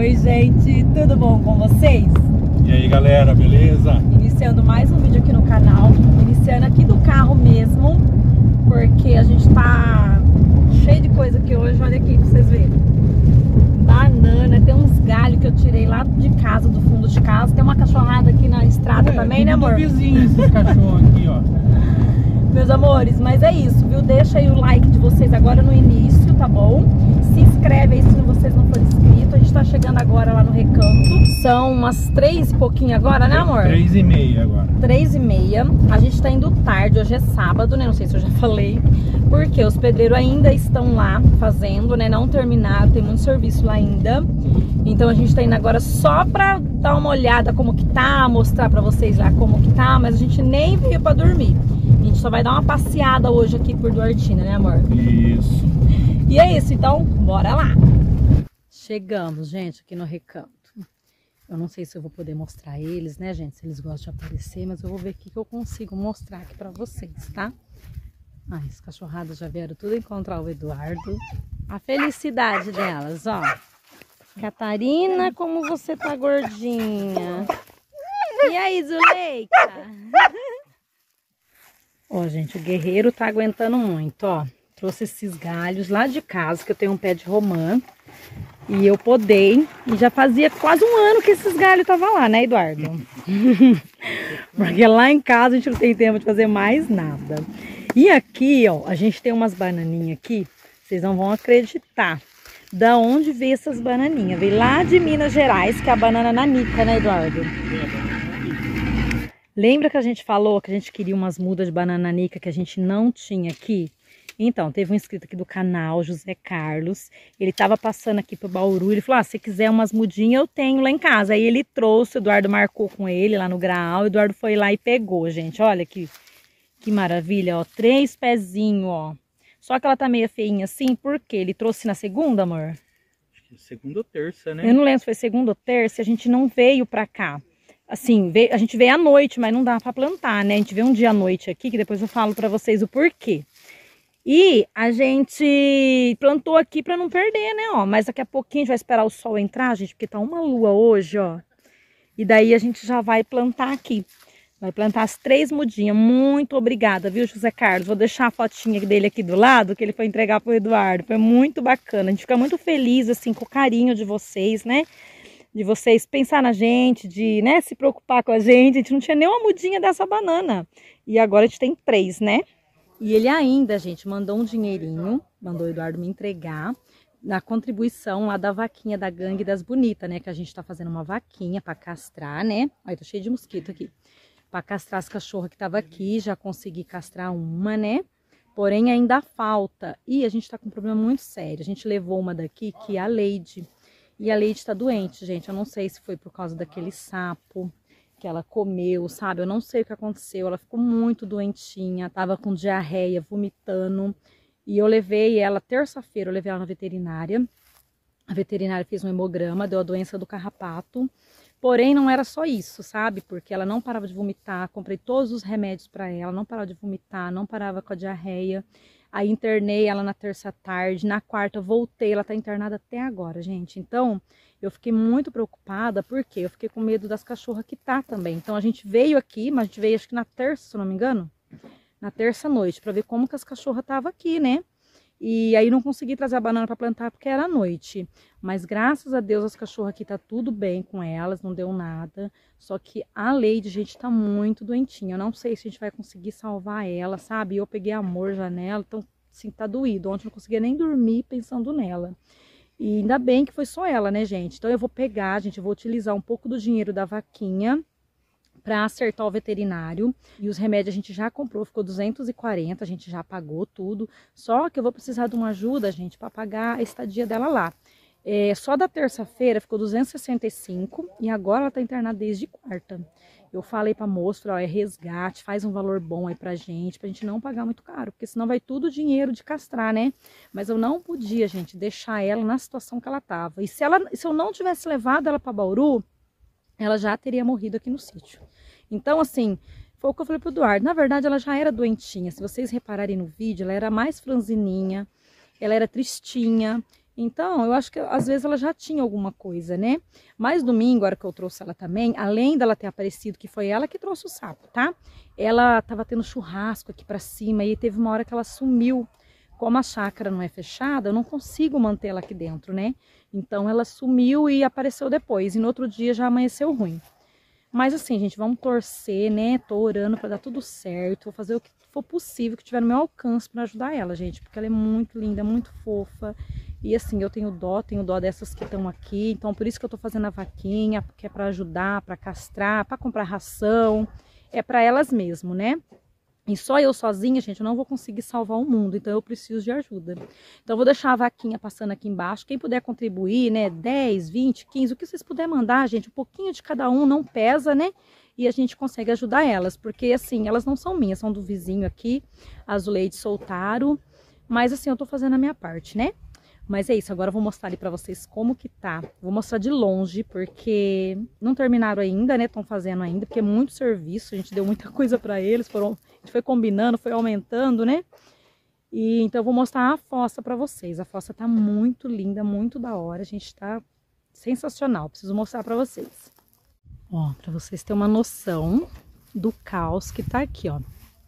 Oi gente, tudo bom com vocês? E aí galera, beleza? Iniciando mais um vídeo aqui no canal, iniciando aqui do carro mesmo, porque a gente tá cheio de coisa aqui hoje, olha aqui pra vocês verem. Banana, tem uns galhos que eu tirei lá de casa, do fundo de casa, tem uma cachorrada aqui na estrada também, né amor? Vizinho esses cachorros aqui, ó. Meus amores, mas é isso, viu? Deixa aí o like de vocês agora no início, tá bom? Se inscreve aí se vocês não forem inscritos. A gente tá chegando agora lá no Recanto. São umas 3 e pouquinho agora, né amor? 3h30 agora. 3h30. A gente tá indo tarde, hoje é sábado, né? Não sei se eu já falei. Porque os pedreiros ainda estão lá fazendo, né? Não terminaram, tem muito serviço lá ainda. Então a gente tá indo agora só pra dar uma olhada como que tá, mostrar pra vocês lá como que tá. Mas a gente nem veio pra dormir. A gente só vai dar uma passeada hoje aqui por Duartina, né amor? Isso. E é isso, então bora lá. Chegamos, gente, aqui no Recanto. Eu não sei se eu vou poder mostrar eles, né, gente? Se eles gostam de aparecer, mas eu vou ver o que eu consigo mostrar aqui pra vocês, tá? Ai, as cachorradas já vieram tudo encontrar o Eduardo. A felicidade delas, ó. Catarina, como você tá gordinha. E aí, Zuleika? Ó, gente, o guerreiro tá aguentando muito, ó. Trouxe esses galhos lá de casa, que eu tenho um pé de romã. E eu podei. E já fazia quase um ano que esses galhos estavam lá, né, Eduardo? Porque lá em casa a gente não tem tempo de fazer mais nada. E aqui, ó, a gente tem umas bananinhas aqui. Vocês não vão acreditar. Da onde veio essas bananinhas? Veio lá de Minas Gerais, que é a banana nanica, né, Eduardo? Lembra que a gente falou que a gente queria umas mudas de banana nanica que a gente não tinha aqui? Então, teve um inscrito aqui do canal, José Carlos. Ele tava passando aqui pro Bauru. Ele falou, ah, se quiser umas mudinhas, eu tenho lá em casa. Aí ele trouxe, o Eduardo marcou com ele lá no Graal. O Eduardo foi lá e pegou, gente. Olha que maravilha, ó. 3 pezinhos, ó. Só que ela tá meio feinha assim, porque ele trouxe na segunda, amor? Acho que segunda ou terça, né? Eu não lembro se foi segunda ou terça, a gente não veio pra cá. Assim, a gente veio à noite, mas não dá pra plantar, né? A gente veio um dia à noite aqui, que depois eu falo pra vocês o porquê. E a gente plantou aqui pra não perder, né, ó. Mas daqui a pouquinho a gente vai esperar o sol entrar, gente, porque tá uma lua hoje, ó. E daí a gente já vai plantar aqui. Vai plantar as 3 mudinhas. Muito obrigada, viu, José Carlos? Vou deixar a fotinha dele aqui do lado, que ele foi entregar pro Eduardo. Foi muito bacana. A gente fica muito feliz, assim, com o carinho de vocês, né? De vocês pensar na gente, de, né, se preocupar com a gente. A gente não tinha nem uma mudinha dessa banana. E agora a gente tem 3, né? E ele ainda, gente, mandou um dinheirinho, mandou o Eduardo me entregar na contribuição lá da vaquinha da Gangue das Bonitas, né? Que a gente tá fazendo uma vaquinha pra castrar, né? Olha, tô cheio de mosquito aqui. Pra castrar as cachorras que tava aqui, já consegui castrar uma, né? Porém, ainda falta. E a gente tá com um problema muito sério. A gente levou uma daqui, que é a Leide. E a Leide tá doente, gente. Eu não sei se foi por causa daquele sapo que ela comeu, sabe? Eu não sei o que aconteceu. Ela ficou muito doentinha, tava com diarreia, vomitando. E eu levei ela, terça-feira, eu levei ela na veterinária. A veterinária fez um hemograma, deu a doença do carrapato. Porém, não era só isso, sabe? Porque ela não parava de vomitar, comprei todos os remédios para ela, não parava de vomitar, não parava com a diarreia. Aí internei ela na terça tarde, na quarta voltei, ela tá internada até agora, gente. Então, eu fiquei muito preocupada, porque eu fiquei com medo das cachorras que tá também. Então, a gente veio aqui, mas a gente veio acho que na terça, se eu não me engano, na terça noite, pra ver como que as cachorras estavam aqui, né? E aí não consegui trazer a banana para plantar porque era noite. Mas graças a Deus as cachorras aqui tá tudo bem com elas, não deu nada. Só que a Leide, gente, tá muito doentinha. Eu não sei se a gente vai conseguir salvar ela, sabe? Eu peguei amor já nela, então assim, tá doído. Ontem eu não conseguia nem dormir pensando nela. E ainda bem que foi só ela, né, gente? Então eu vou pegar, gente, eu vou utilizar um pouco do dinheiro da vaquinha para acertar o veterinário. E os remédios a gente já comprou, ficou 240, a gente já pagou tudo. Só que eu vou precisar de uma ajuda, gente, para pagar a estadia dela lá. Só da terça-feira ficou 265 e agora ela tá internada desde quarta. Eu falei pra moça, falei, ó, é resgate, faz um valor bom aí pra gente não pagar muito caro, porque senão vai tudo dinheiro de castrar, né? Mas eu não podia, gente, deixar ela na situação que ela tava. E se eu não tivesse levado ela pra Bauru, ela já teria morrido aqui no sítio. Então, assim, foi o que eu falei pro Eduardo. Na verdade, ela já era doentinha. Se vocês repararem no vídeo, ela era mais franzininha, ela era tristinha. Então, eu acho que às vezes ela já tinha alguma coisa, né? Mas domingo, a hora que eu trouxe ela também, além dela ter aparecido, que foi ela que trouxe o sapo, tá? Ela tava tendo churrasco aqui pra cima e teve uma hora que ela sumiu. Como a chácara não é fechada, eu não consigo manter ela aqui dentro, né? Então ela sumiu e apareceu depois. E no outro dia já amanheceu ruim. Mas assim, gente, vamos torcer, né? Tô orando pra dar tudo certo. Vou fazer o que for possível, que tiver no meu alcance pra ajudar ela, gente. Porque ela é muito linda, muito fofa. E assim, eu tenho dó dessas que estão aqui. Então por isso que eu tô fazendo a vaquinha, que é pra ajudar, pra castrar, pra comprar ração. É pra elas mesmo, né? E só eu sozinha, gente, eu não vou conseguir salvar o mundo, então eu preciso de ajuda. Então eu vou deixar a vaquinha passando aqui embaixo. Quem puder contribuir, né, 10, 20, 15, o que vocês puderem mandar, gente, um pouquinho de cada um, não pesa, né? E a gente consegue ajudar elas, porque assim, elas não são minhas, são do vizinho aqui. As Zuleide soltaram, mas assim, eu tô fazendo a minha parte, né? Mas é isso, agora eu vou mostrar ali pra vocês como que tá. Vou mostrar de longe, porque não terminaram ainda, né? Estão fazendo ainda, porque é muito serviço. A gente deu muita coisa pra eles, a gente foi combinando, foi aumentando, né? E então eu vou mostrar a fossa pra vocês. A fossa tá muito linda, muito da hora. A gente tá sensacional, preciso mostrar pra vocês. Ó, pra vocês terem uma noção do caos que tá aqui, ó.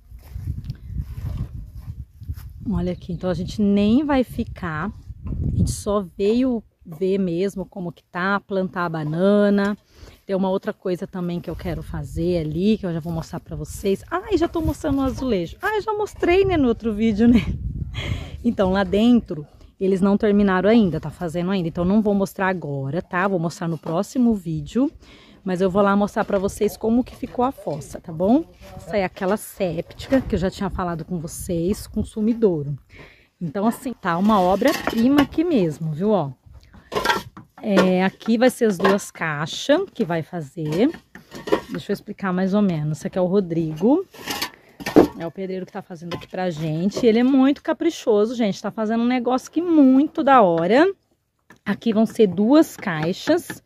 Olha aqui, então a gente nem vai ficar... A gente só veio ver mesmo como que tá, plantar a banana. Tem uma outra coisa também que eu quero fazer ali, que eu já vou mostrar pra vocês. Ai, já tô mostrando o azulejo. Ai, já mostrei, né, no outro vídeo, né? Então, lá dentro, eles não terminaram ainda, tá fazendo ainda. Então, não vou mostrar agora, tá? Vou mostrar no próximo vídeo. Mas eu vou lá mostrar pra vocês como que ficou a fossa, tá bom? Essa é aquela séptica, que eu já tinha falado com vocês, com sumidouro. Então, assim, tá uma obra-prima aqui mesmo, viu, ó. Aqui vai ser as 2 caixas que vai fazer. Deixa eu explicar mais ou menos. Esse aqui é o Rodrigo. É o pedreiro que tá fazendo aqui pra gente. Ele é muito caprichoso, gente. Tá fazendo um negócio aqui muito da hora. Aqui vão ser 2 caixas.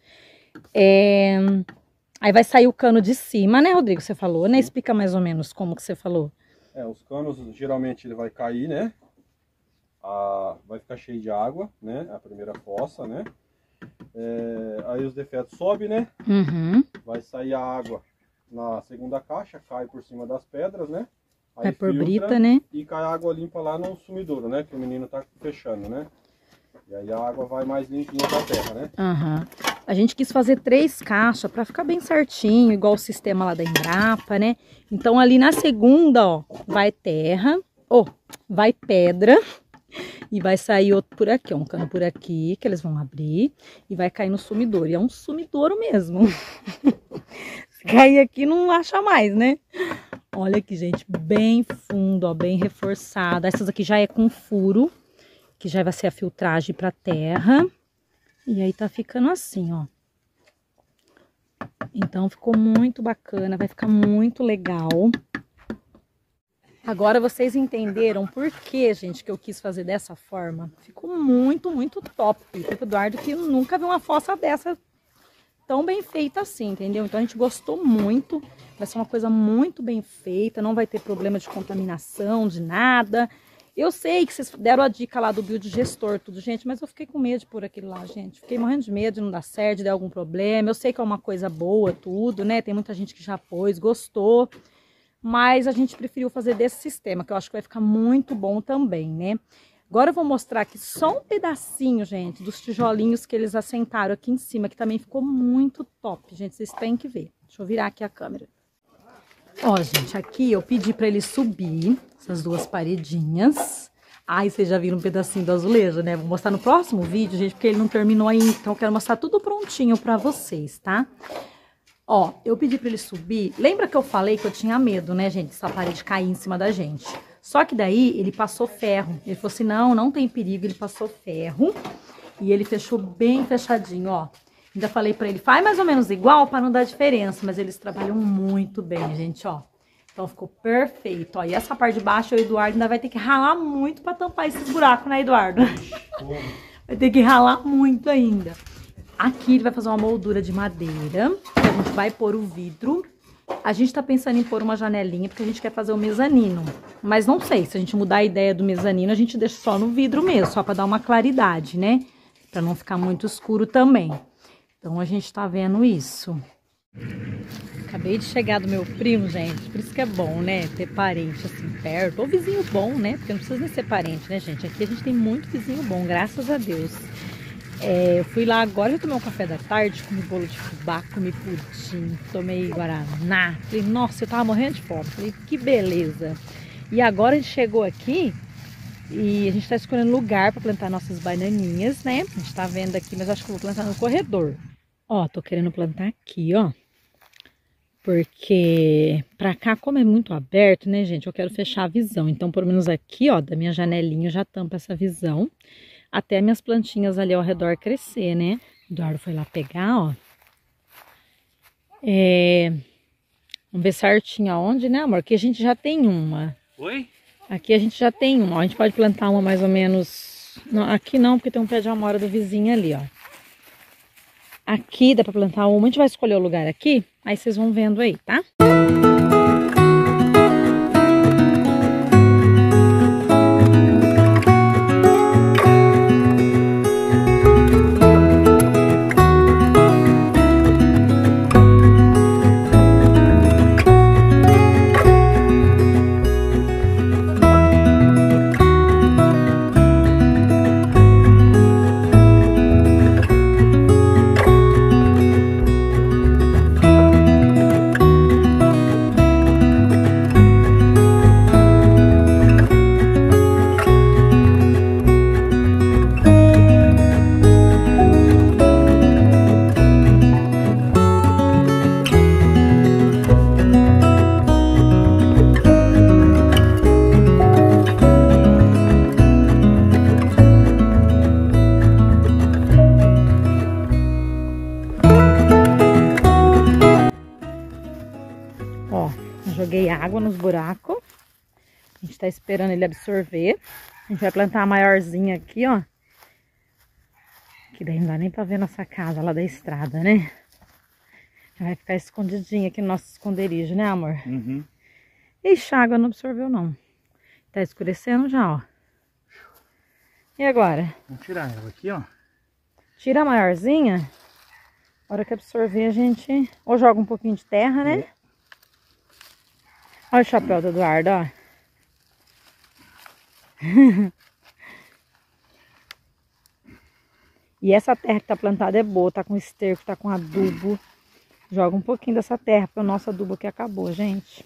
Aí vai sair o cano de cima, né, Rodrigo? Você falou, né? Explica mais ou menos como que você falou. Os canos, geralmente, ele vai cair, né? Vai ficar cheio de água, né? A primeira fossa, né? Aí os defetos sobem, né? Uhum. Vai sair a água na segunda caixa, cai por cima das pedras, né? Aí vai por filtra, brita, né? E cai água limpa lá no sumidouro, né? Que o menino tá fechando, né? E aí a água vai mais limpinha da terra, né? Uhum. A gente quis fazer 3 caixas para ficar bem certinho, igual o sistema lá da Embrapa, né? Então ali na segunda, ó, vai terra, vai pedra. E vai sair outro por aqui, ó, um cano por aqui, que eles vão abrir, e vai cair no sumidouro. E é um sumidouro mesmo. Se cair aqui, não acha mais, né? Olha aqui, gente, bem fundo, ó, bem reforçada. Essas aqui já é com furo, que já vai ser a filtragem pra terra. E aí tá ficando assim, ó. Então ficou muito bacana, vai ficar muito legal. Agora vocês entenderam por que, gente, que eu quis fazer dessa forma. Ficou muito, muito top. O Eduardo que nunca viu uma fossa dessa tão bem feita assim, entendeu? Então a gente gostou muito. Vai ser uma coisa muito bem feita, não vai ter problema de contaminação, de nada. Eu sei que vocês deram a dica lá do biodigestor, tudo, gente, mas eu fiquei com medo de pôr aquilo lá, gente. Fiquei morrendo de medo de não dar certo, de dar algum problema. Eu sei que é uma coisa boa, tudo, né? Tem muita gente que já pôs, gostou. Mas a gente preferiu fazer desse sistema, que eu acho que vai ficar muito bom também, né? Agora eu vou mostrar aqui só um pedacinho, gente, dos tijolinhos que eles assentaram aqui em cima, que também ficou muito top, gente, vocês têm que ver. Deixa eu virar aqui a câmera. Ó, gente, aqui eu pedi pra eles subir essas 2 paredinhas. Ai, vocês já viram um pedacinho do azulejo, né? Vou mostrar no próximo vídeo, gente, porque ele não terminou ainda, então eu quero mostrar tudo prontinho pra vocês, tá? Ó, eu pedi pra ele subir. Lembra que eu falei que eu tinha medo, né, gente? Essa parede cair em cima da gente. Só que daí ele passou ferro. Ele falou assim, não tem perigo. Ele passou ferro e ele fechou bem fechadinho, ó. Ainda falei pra ele, faz mais ou menos igual pra não dar diferença. Mas eles trabalham muito bem, gente, ó. Então ficou perfeito, ó. E essa parte de baixo, o Eduardo ainda vai ter que ralar muito pra tampar esses buracos, né, Eduardo? Vai ter que ralar muito ainda. Aqui ele vai fazer uma moldura de madeira, que a gente vai pôr o vidro. A gente tá pensando em pôr uma janelinha porque a gente quer fazer o mezanino. Mas não sei, se a gente mudar a ideia do mezanino, a gente deixa só no vidro mesmo, só pra dar uma claridade, né? Pra não ficar muito escuro também. Então a gente tá vendo isso. Acabei de chegar do meu primo, gente. Por isso que é bom, né? Ter parente assim perto. Ou vizinho bom, né? Porque não precisa nem ser parente, né, gente? Aqui a gente tem muito vizinho bom, graças a Deus. Eu fui lá agora, eu tomei um café da tarde, comi bolo de fubá, comi pudim, tomei guaraná. Falei, nossa, eu tava morrendo de fome. Falei, que beleza. E agora a gente chegou aqui e a gente tá escolhendo lugar para plantar nossas bananinhas, né? A gente tá vendo aqui, mas eu acho que eu vou plantar no corredor. Ó, tô querendo plantar aqui, ó. Porque pra cá, como é muito aberto, né, gente, eu quero fechar a visão. Então, pelo menos aqui, ó, da minha janelinha, eu já tampo essa visão. Até minhas plantinhas ali ao redor crescer, né? O Eduardo foi lá pegar, ó. Vamos ver certinho aonde, né, amor? Aqui a gente já tem uma. Oi? Aqui a gente já tem uma. Ó, a gente pode plantar uma mais ou menos... Não, aqui não, porque tem um pé de amora do vizinho ali, ó. Aqui dá pra plantar uma. A gente vai escolher o lugar aqui. Aí vocês vão vendo aí, tá? Ó, joguei água nos buracos. A gente tá esperando ele absorver. A gente vai plantar a maiorzinha aqui, ó. Que daí não dá nem pra ver nossa casa lá da estrada, né? Vai ficar escondidinha aqui no nosso esconderijo, né, amor? Uhum. Ixi, a água não absorveu, não. Tá escurecendo já, ó. E agora? Vamos tirar ela aqui, ó. Tira a maiorzinha. Na hora que absorver, a gente... Ou joga um pouquinho de terra, né? Olha o chapéu do Eduardo, ó. E essa terra que tá plantada é boa, tá com esterco, tá com adubo. Joga um pouquinho dessa terra, porque o nosso adubo aqui acabou, gente.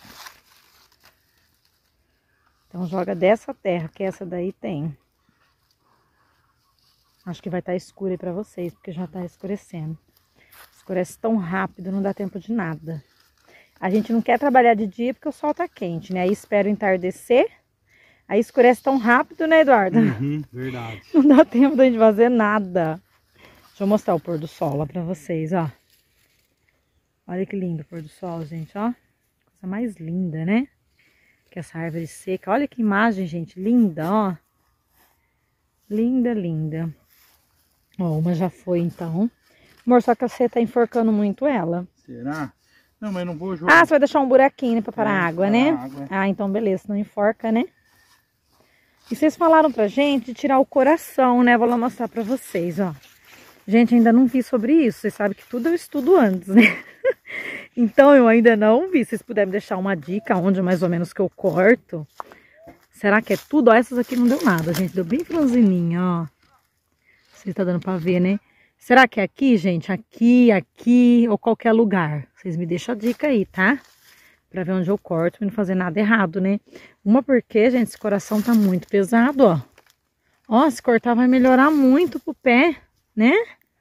Então joga dessa terra, que essa daí tem. Acho que vai estar escuro aí pra vocês, porque já tá escurecendo. Escurece tão rápido, não dá tempo de nada. A gente não quer trabalhar de dia porque o sol tá quente, né? Aí espera o entardecer. Aí escurece tão rápido, né, Eduardo? Uhum, verdade. Não dá tempo da gente fazer nada. Deixa eu mostrar o pôr do sol lá pra vocês, ó. Olha que lindo o pôr do sol, gente, ó. Coisa mais linda, né? Que essa árvore seca. Olha que imagem, gente, linda, ó. Linda, linda. Ó, uma já foi, então. Amor, só que você tá enforcando muito ela. Será? Não, mas não vou jogar. Ah, você vai deixar um buraquinho, né, pra parar a água, né? Água. Ah, então beleza, não enforca, né? E vocês falaram pra gente de tirar o coração, né? Vou lá mostrar pra vocês, ó. Gente, ainda não vi sobre isso. Vocês sabem que tudo eu estudo antes, né? Então eu ainda não vi. Vocês puderem me deixar uma dica onde mais ou menos que eu corto. Será que é tudo? Ó, essas aqui não deu nada, gente. Deu bem franzininha, ó. Vocês tá dando pra ver, né? Será que é aqui, gente? Aqui ou qualquer lugar? Vocês me deixam a dica aí, tá? Pra ver onde eu corto, pra não fazer nada errado, né? Uma porque, gente, esse coração tá muito pesado, ó. Ó, se cortar vai melhorar muito pro pé, né?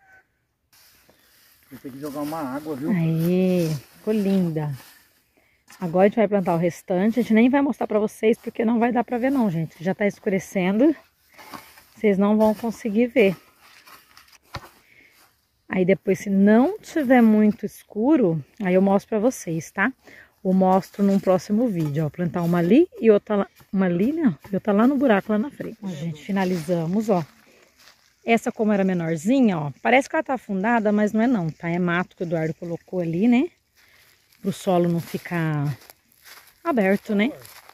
Vou ter que jogar uma água, viu? Aí, ficou linda. Agora a gente vai plantar o restante. A gente nem vai mostrar pra vocês, porque não vai dar pra ver não, gente. Já tá escurecendo. Vocês não vão conseguir ver. Aí depois, se não tiver muito escuro, aí eu mostro pra vocês, tá? Eu mostro num próximo vídeo, ó. Plantar uma ali e outra lá. Uma ali, né? E outra lá no buraco, lá na frente. Ó, gente, finalizamos, ó. Essa, como era menorzinha, ó. Parece que ela tá afundada, mas não é não, tá? É mato que o Eduardo colocou ali, né? pro solo não ficar aberto, né?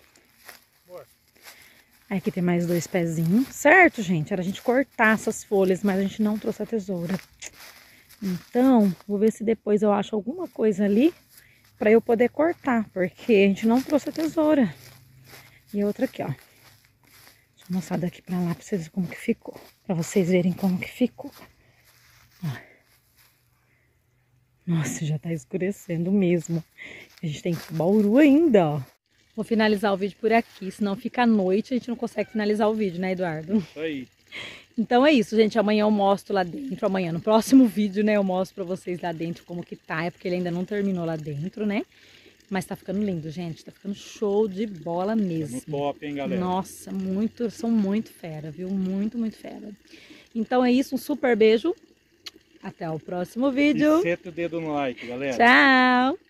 Aí aqui tem mais 2 pezinhos, certo, gente? Era a gente cortar essas folhas, mas a gente não trouxe a tesoura. Então, vou ver se depois eu acho alguma coisa ali pra eu poder cortar, porque a gente não trouxe a tesoura. E outra aqui, ó. Deixa eu mostrar daqui pra lá pra vocês verem como que ficou. Pra vocês verem como que ficou. Ó. Nossa, já tá escurecendo mesmo. A gente tem Bauru ainda, ó. Vou finalizar o vídeo por aqui, senão fica à noite, a gente não consegue finalizar o vídeo, né, Eduardo? Isso aí. Então é isso, gente. Amanhã eu mostro lá dentro. Amanhã, no próximo vídeo, né, eu mostro pra vocês lá dentro como que tá. É porque ele ainda não terminou lá dentro, né? Mas tá ficando lindo, gente. Tá ficando show de bola mesmo. No top, hein, galera? Nossa, muito, são muito fera, viu? Muito, muito fera. Então é isso, um super beijo. Até o próximo vídeo. E seta o dedo no like, galera. Tchau!